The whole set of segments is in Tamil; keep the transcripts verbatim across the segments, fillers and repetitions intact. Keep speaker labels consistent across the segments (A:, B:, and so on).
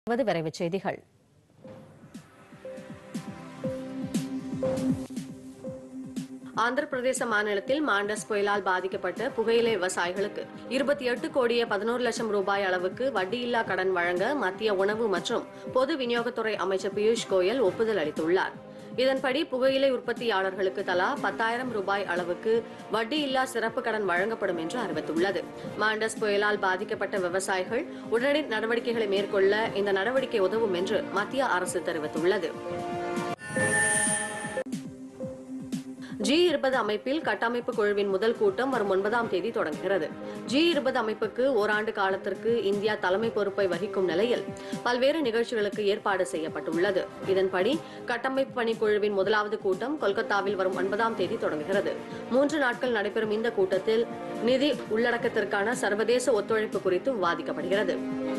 A: விரைவுச் செய்திகள்.
B: ஆந்திர பிரதேச மாநிலத்தில் மாண்டஸ் புயலால் பாதிக்கப்பட்ட புகையிலை விவசாயிகளுக்கு இருபத்தி எட்டு கோடியே பதினோரு லட்சம் ரூபாய் அளவுக்கு வட்டியில்லா கடன் வழங்க மத்திய உணவு மற்றும் பொது விநியோகத்துறை அமைச்சர் பியூஷ் கோயல் ஒப்புதல் அளித்துள்ளார். இதன்படி புகையிலை உற்பத்தியாளர்களுக்கு தலா பத்தாயிரம் ரூபாய் அளவுக்கு வட்டியில்லா சிறப்பு கடன் வழங்கப்படும் என்று அறிவித்துள்ளது. மாண்டஸ் புயலால் பாதிக்கப்பட்ட விவசாயிகள் உடனடி நடவடிக்கைகளை மேற்கொள்ள இந்த நடவடிக்கை உதவும் என்று மத்திய அரசு தெரிவித்துள்ளது. ஜி இருபது அமைப்பில் கட்டமைப்பு குழுவின் முதல் கூட்டம் வரும் ஒன்பதாம் தேதி தொடங்குகிறது. ஜி இருபது அமைப்புக்கு ஓராண்டு காலத்திற்கு இந்தியா தலைமை பொறுப்பை வகிக்கும் நிலையில் பல்வேறு நிகழ்ச்சிகளுக்கு ஏற்பாடு செய்யப்பட்டுள்ளது. இதன்படி கட்டமைப்பு பணிக்குழுவின் முதலாவது கூட்டம் கொல்கத்தாவில் வரும் ஒன்பதாம் தேதி தொடங்குகிறது. மூன்று நாட்கள் நடைபெறும் இந்த கூட்டத்தில் நிதி உள்ளடக்கத்திற்கான சர்வதேச ஒத்துழைப்பு குறித்து விவாதிக்கப்படுகிறது.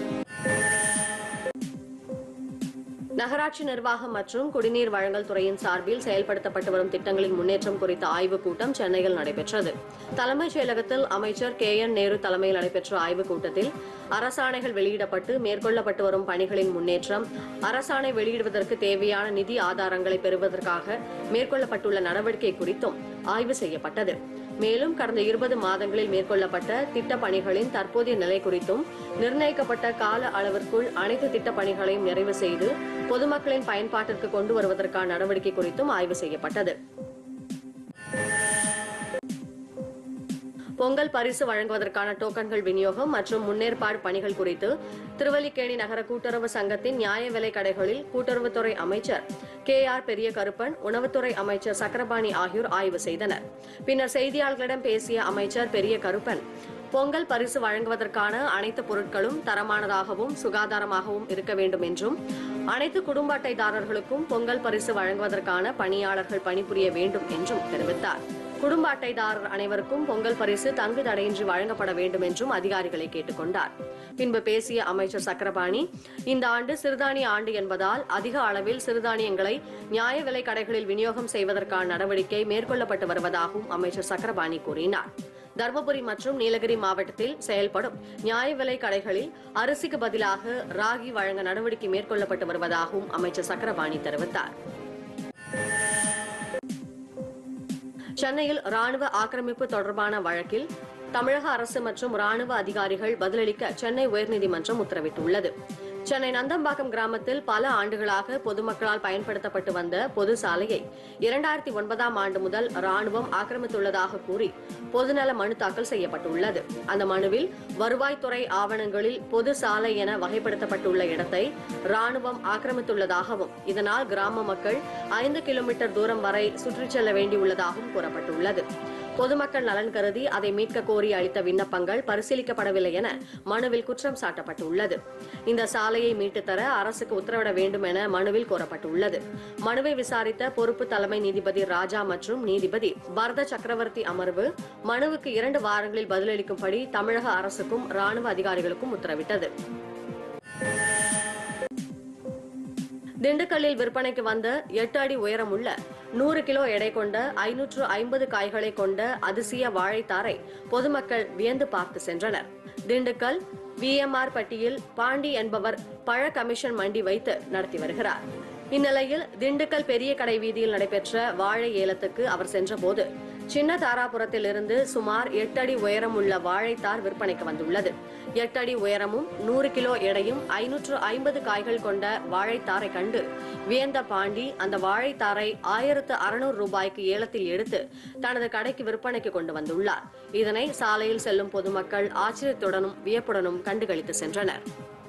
B: நகராட்சி நிர்வாகம் மற்றும் குடிநீர் வழங்கல் துறையின் சார்பில் செயல்படுத்தப்பட்டு வரும் திட்டங்களின் முன்னேற்றம் குறித்த ஆய்வுக் கூட்டம் சென்னையில் நடைபெற்றது. தலைமைச் செயலகத்தில் அமைச்சர் கே என் நேரு தலைமையில் நடைபெற்ற ஆய்வுக் கூட்டத்தில் அரசாணைகள் வெளியிடப்பட்டு மேற்கொள்ளப்பட்டு வரும் பணிகளின் முன்னேற்றம், அரசாணை வெளியிடுவதற்கு தேவையான நிதி ஆதாரங்களை பெறுவதற்காக மேற்கொள்ளப்பட்டுள்ள நடவடிக்கை குறித்தும் ஆய்வு செய்யப்பட்டது. மேலும் கடந்த இருபது மாதங்களில் மேற்கொள்ளப்பட்ட திட்டப் பணிகளின் தற்போதைய நிலை குறித்தும் நிர்ணயிக்கப்பட்ட கால அளவிற்குள் அனைத்து திட்டப் பணிகளையும் நிறைவு செய்து பொதுமக்களின் பயன்பாட்டிற்கு கொண்டு வருவதற்கான நடவடிக்கை குறித்தும் ஆய்வு செய்யப்பட்டது. பொங்கல் பரிசு வழங்குவதற்கான டோக்கன்கள் விநியோகம் மற்றும் முன்னேற்பாடு பணிகள் குறித்து திருவல்லிக்கேணி நகர கூட்டுறவு சங்கத்தின் நியாய விலை கடைகளில் கூட்டுறவுத்துறை அமைச்சர் கே ஆர் பெரிய கருப்பன், உணவுத்துறை அமைச்சர் சக்கரபாணி ஆகியோர் ஆய்வு செய்தனர். பின்னர் செய்தியாளர்களிடம் பேசிய அமைச்சர் பெரிய கருப்பன், பொங்கல் பரிசு வழங்குவதற்கான அனைத்து பொருட்களும் தரமானதாகவும் சுகாதாரமாகவும் இருக்க வேண்டும் என்றும், அனைத்து குடும்ப அட்டைதாரர்களுக்கும் பொங்கல் பரிசு வழங்குவதற்கான பணியாளர்கள் பணிபுரிய வேண்டும் என்றும் தெரிவித்தார். குடும்ப அட்டைதாரர் அனைவருக்கும் பொங்கல் பரிசு தங்கு தடையின்றி வழங்கப்பட வேண்டும் என்றும் அதிகாரிகளை கேட்டுக் கொண்டார். பின்பு பேசிய அமைச்சர் சக்கரபாணி, இந்த ஆண்டு சிறுதானிய ஆண்டு என்பதால் அதிக அளவில் சிறுதானியங்களை நியாய விலை கடைகளில் விநியோகம் செய்வதற்கான நடவடிக்கை மேற்கொள்ளப்பட்டு வருவதாகவும் அமைச்சர் சக்கரபாணி கூறினார். தருமபுரி மற்றும் நீலகிரி மாவட்டத்தில் செயல்படும் நியாய விலை கடைகளில் அரிசிக்கு பதிலாக ராகி வழங்க நடவடிக்கை மேற்கொள்ளப்பட்டு வருவதாகவும் அமைச்சர் சக்கரபாணி தெரிவித்தார். சென்னையில் ராணுவ ஆக்கிரமிப்பு தொடர்பான வழக்கில் தமிழக அரசு மற்றும் ராணுவ அதிகாரிகள் பதிலளிக்க சென்னை உயர்நீதிமன்றம் உத்தரவிட்டுள்ளது. சென்னை நந்தம்பாக்கம் கிராமத்தில் பல ஆண்டுகளாக பொதுமக்களால் பயன்படுத்தப்பட்டு வந்த பொது சாலையை இரண்டாயிரத்தி ஒன்பதாம் ஆண்டு முதல் ராணுவம் ஆக்கிரமித்துள்ளதாக கூறி பொதுநல மனு தாக்கல் செய்யப்பட்டுள்ளது. அந்த மனுவில் வருவாய்த்துறை ஆவணங்களில் பொது சாலை என வகைப்படுத்தப்பட்டுள்ள இடத்தை ராணுவம் ஆக்கிரமித்துள்ளதாகவும், இதனால் கிராம மக்கள் ஐந்து கிலோமீட்டர் தூரம் வரை சுற்றிச் செல்ல வேண்டியுள்ளதாகவும் கூறப்பட்டுள்ளது. பொதுமக்கள் நலன் கருதி அதை மீட்க கோரி அளித்த விண்ணப்பங்கள் பரிசீலிக்கப்படவில்லை என மனுவில் குற்றம் சாட்டப்பட்டுள்ளது. இந்த சாலையை மீட்டுத் தர அரசுக்கு உத்தரவிட வேண்டும் என மனுவில் கோரப்பட்டுள்ளது. மனுவை விசாரித்த பொறுப்பு தலைமை நீதிபதி ராஜா மற்றும் நீதிபதி பரத சக்கரவர்த்தி அமர்வு மனுவுக்கு இரண்டு வாரங்களில் பதிலளிக்கும்படி தமிழக அரசுக்கும் ராணுவ அதிகாரிகளுக்கும் உத்தரவிட்டது. திண்டுக்கல்லில் விற்பனைக்கு வந்த எட்டு அடி உயரமுள்ள நூறு கிலோ எடை கொண்ட ஐநூற்று ஐம்பது காய்களை கொண்ட அதிசய வாழைத்தாரை பொதுமக்கள் வியந்து பார்த்து சென்றனர். திண்டுக்கல் வி எம் ஆர் பட்டியில் பாண்டி என்பவர் பழ கமிஷன் மண்டி வைத்து நடத்தி வருகிறார். இந்நிலையில் திண்டுக்கல் பெரிய கடை வீதியில் நடைபெற்ற வாழை ஏலத்துக்கு அவர் சென்றபோது சின்ன தாராபுரத்தில் இருந்து சுமார் எட்டு அடி உயரம் உள்ள வாழைத்தார் விற்பனைக்கு வந்துள்ளது. எட்டு அடி உயரமும் நூறு கிலோ எடையும் ஐநூற்று ஐம்பது காய்கள் கொண்ட வாழைத்தாரை கண்டு வியந்த பாண்டி அந்த வாழைத்தாரை ஆயிரத்து அறுநூறு ரூபாய்க்கு ஏலத்தில் எடுத்து தனது கடைக்கு விற்பனைக்கு கொண்டு வந்துள்ளார். இதனை சாலையில் செல்லும் பொதுமக்கள் ஆச்சரியத்துடனும் வியப்புடனும் கண்டுகளித்து சென்றனர்.